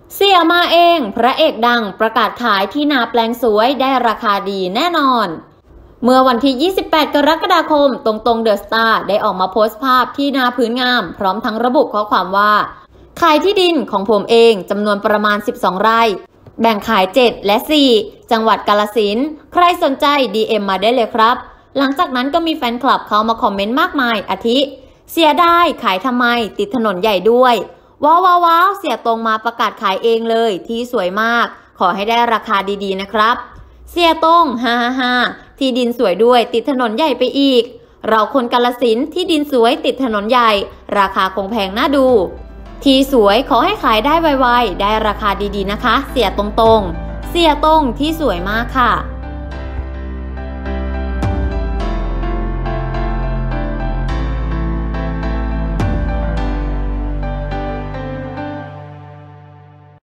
เสียมาเองพระเอกดังประกาศขายที่นาแปลงสวยได้ราคาดีแน่นอนเมื่อวันที่ 28 กรกฎาคมตรงเดอะสตาร์ได้ออกมาโพสต์ภาพที่นาพื้นงามพร้อมทั้งระบุข้อความว่าขายที่ดินของผมเองจำนวนประมาณ 12 ไร่แบ่งขาย 7 และ 4 จังหวัดกาฬสินธุ์ใครสนใจ DM มาได้เลยครับหลังจากนั้นก็มีแฟนคลับเข้ามาคอมเมนต์มากมายอาทิเสียดายขายทำไมติดถนนใหญ่ด้วยว้าวเสียตรงมาประกาศขายเองเลยที่สวยมากขอให้ได้ราคาดีๆนะครับเสียตรงฮ่าที่ดินสวยด้วยติดถนนใหญ่ไปอีกเราคนกาฬสินธุ์ที่ดินสวยติดถนนใหญ่ราคาคงแพงน่าดูที่สวยขอให้ขายได้ไวๆได้ราคาดีๆนะคะเสียตรงที่สวยมากค่ะ